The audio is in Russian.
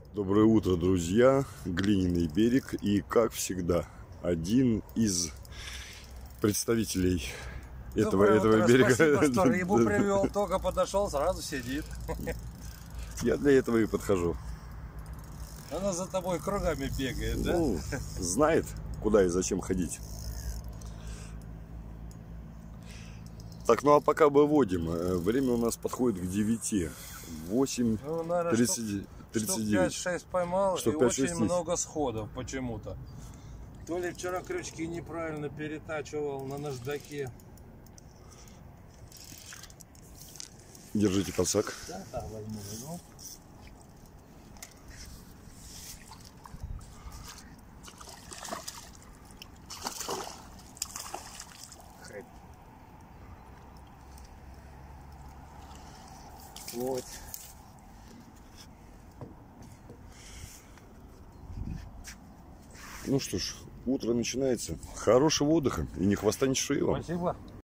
Доброе утро, друзья! Глиняный берег, и как всегда один из представителей этого берега. Спасибо, что рыбу привел, только подошел, сразу сидит. Я для этого и подхожу. Она за тобой кругами бегает, да? Ну, знает, куда и зачем ходить. Так, ну а пока выводим. Время у нас подходит к 9. 8, Ну, наверное, 39. Штук 5-6 поймал, Штук и 5-6 очень есть. много сходов почему-то. То ли вчера крючки неправильно перетачивал на наждаке. Держите подсак. Да, возьму. Вот. Ну что ж, утро начинается. Хорошего отдыха и ни хвоста, ни шеи вам. Спасибо.